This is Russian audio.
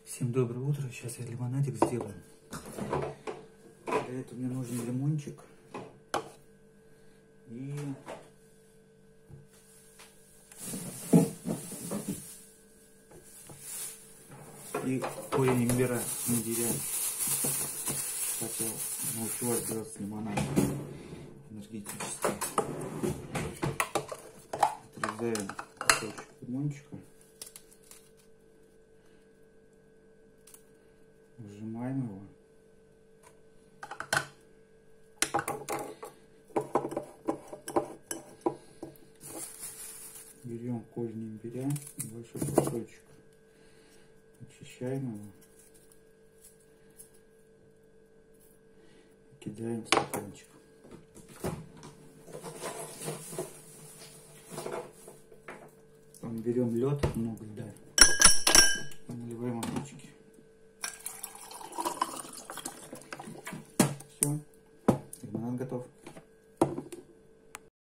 Всем доброе утро. Сейчас я лимонадик сделаю. Для этого мне нужен лимончик и корень имбиря. Хотел научила сделать лимонад энергетический. Отрезаем кусочек лимончика. Сжимаем его. Берем корень имбиря, небольшой кусочек. Очищаем его. И кидаем в стаканчик. Потом берем лед, много льда. Наливаем водички. Все, лимонад готов.